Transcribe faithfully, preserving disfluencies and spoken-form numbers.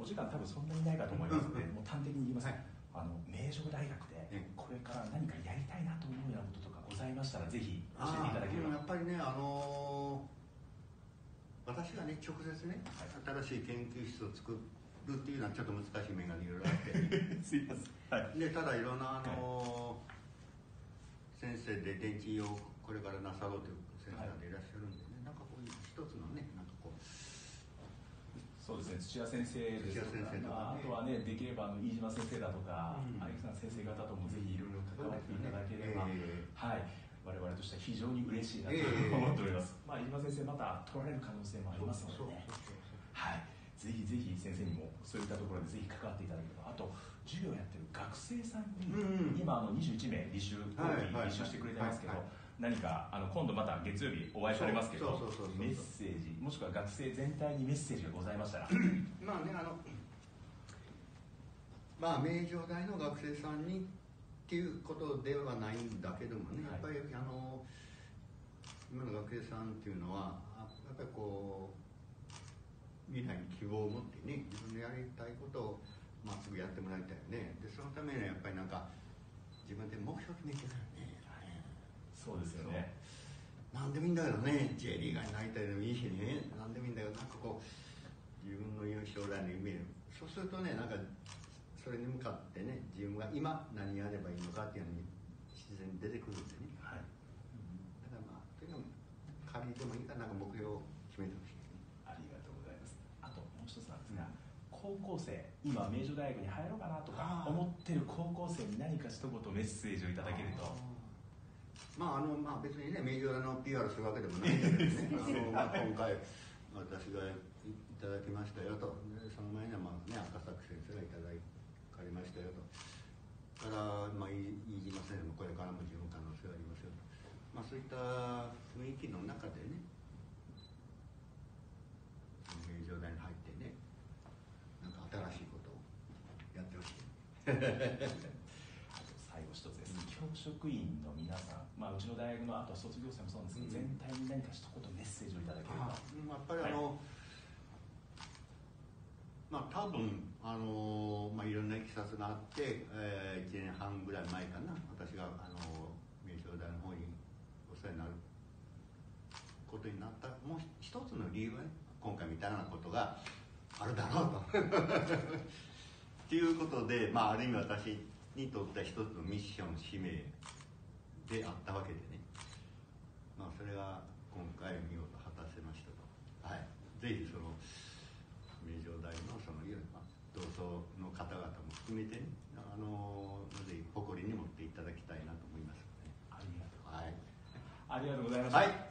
時間多分そんなにないかと思いますので、もう端的に言います、はい、あの名城大学でこれから何かやりたいなと思うようなこととかございましたらぜひ教えていただければ。 やっぱりね、あのー、私がね直接ね、はい、新しい研究室を作るっていうのはちょっと難しい面がいろいろあってすいません、はい、 でただいろんな、あのーはい、先生で電池をこれからなさろうという先生でいらっしゃるんでね、はい、なんかこういう一つのね、なんかこうそうですね、土屋先生ですとか、とかね、まあ、あとはね、できればあの飯島先生だとか、有木、うん、さん先生方ともぜひいろいろ関わっていただければ、ねえー、はい、我々としては非常に嬉しいなと思っております。えー、まあ、飯島先生また取られる可能性もありますのでね、はい、ぜひぜひ先生にもそういったところでぜひ関わっていただければ、あと授業をやってる学生さんに、うん、今あのにじゅういちめい履修講義履修してくれてますけど、はいはいはい、何かあの今度また月曜日お会いされますけど、メッセージもしくは学生全体にメッセージがございましたらまあね、あのまあ名城大の学生さんにっていうことではないんだけどもね、はい、やっぱりあの今の学生さんっていうのはやっぱりこう未来に希望を持ってね、自分のやりたいことをまっすぐやってもらいたいよね。でそのためにはやっぱりなんか自分で目標決めてないよね。 そうですよね。 なんでもいいんだけどね、J リーガーになりたいでもいいしね、なんでもいいんだけど、なんかこう自分の将来の夢、そうするとね、なんかそれに向かってね、自分が今何やればいいのかっていうのに自然に出てくるんでね、はい、だからまあというのも仮でもいいからなんか目標を決めてほしい。 ありがとうございます。あともう一つなんですが、うん、高校生、今名城大学に入ろうかなとか思ってる高校生に何か一言メッセージをいただけると。 まああのまあ、別にね、名城大の ピーアール するわけでもないんだけどねあの、まあ、今回私がいただきましたよと、でその前には、まあね、赤崎先生がいただかれましたよと、から、まあ、飯島先生もこれからも十分可能性がありますよと、まあ、そういった雰囲気の中でね、名城大に入ってね、なんか新しいことをやってほしい最後一つです、教職員の皆さん、まあ、うちの大学のあとは卒業生もそうなんですけど、うん、全体に何か一言メッセージをいただければ。 あやっぱりあの、はい、まあ多分あの、まあ、いろんないきさつがあって、えー、いちねんはんぐらい前かな、私があの名城大の方にお世話になることになったもう一つの理由はね、今回みたいなことがあるだろうとっていうことで、まあ、ある意味私にとっては一つのミッション使命であったわけでね、まあ、それが今回見事果たせましたと、はい、ぜひその名城大のそのいわゆる同窓の方々も含めてね、あのぜひ誇りに持っていただきたいなと思いますので、ね、 ありがとう、 はい、 ありがとうございました。 はい。